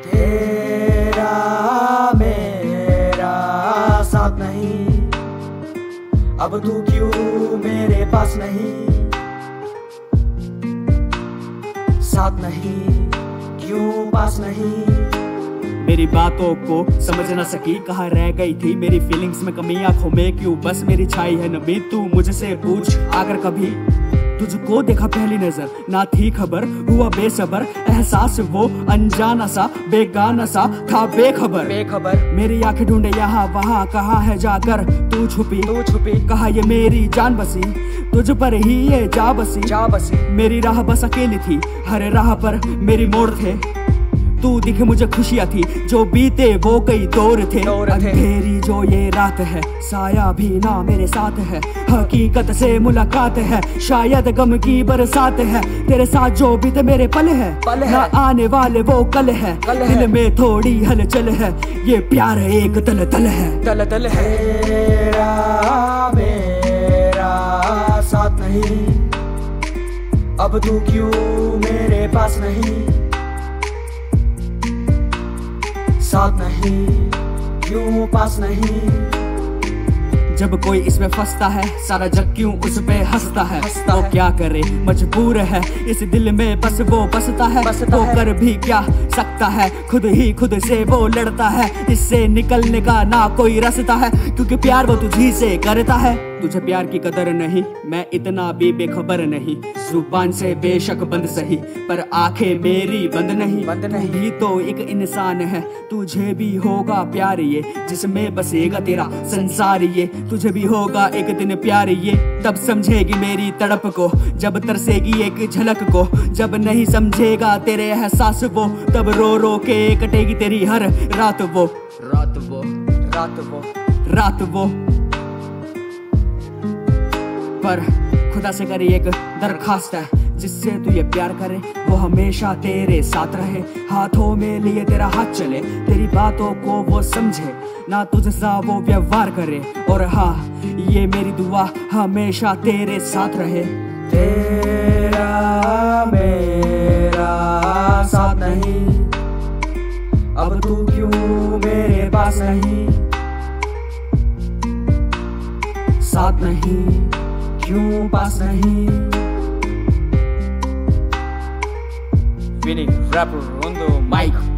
तेरा मेरा साथ नहीं, अब तू क्यों मेरे पास नहीं, साथ नहीं क्यों पास नहीं। मेरी बातों को समझ न सकी, कहाँ रह गई थी मेरी फीलिंग्स में कमी, आंखों में क्यों बस मेरी छाई है नमी। तू मुझसे पूछ अगर कभी तुझको देखा पहली नजर, ना थी खबर हुआ बेसबर, एहसास वो अनजाना सा बेगाना सा था बेखबर। मेरी आंखें ढूंढे यहाँ वहाँ, कहाँ है जाकर तू छुपी कहा ये मेरी जान बसी, तुझ पर ही ये जा बसी। मेरी राह बस अकेली थी, हर राह पर मेरी मोड़ थे, तू दिखे मुझे खुशियाँ थी, जो बीते वो कई दौर थे। अंधेरी जो ये रात है, साया भी ना मेरे साथ है, हकीकत से मुलाकात है, शायद गम की बरसात है। तेरे साथ जो बीते मेरे पल है ना आने वाले वो कल है, दिल में थोड़ी हलचल है, ये प्यार एक दलदल है। तेरा मेरा साथ नहीं, अब तू क्यों मेरे पास नहीं, साथ नहीं क्यों पास नहीं। जब कोई इसमें फंसता है, सारा जग क्यों उस पे हंसता है। वो क्या करे मजबूर है, इस दिल में बस वो बसता है। वो कर भी क्या सकता है, खुद ही खुद से वो लड़ता है, इससे निकलने का ना कोई रास्ता है, क्योंकि प्यार वो तुझी से करता है। तुझे प्यार की कदर नहीं, मैं इतना भी बेखबर नहीं, जुबान से बेशक बंद सही, पर आंखें मेरी बंद नहीं। तू भी तो एक इंसान है, तुझे भी होगा प्यार ये, जिसमें बसेगा तेरा संसार ये। तुझे भी होगा एक दिन प्यार ये, तब समझेगी मेरी तड़प को, जब तरसेगी एक झलक को, जब नहीं समझेगा तेरे एहसास वो, तब रो रो के कटेगी तेरी हर रात वो। पर खुदा से करी एक दरखास्त है, जिससे तू ये प्यार करे वो हमेशा तेरे साथ रहे, हाथों में लिए तेरा हाथ चले, तेरी बातों को वो समझे, ना तुझसा वो व्यवहार करे, और हाँ ये मेरी दुआ हमेशा तेरे साथ रहे। तेरा मेरा साथ नहीं, अब तू क्यों मेरे पास नहीं, साथ नहीं क्यों पास नहीं। Winning rapper on the mic.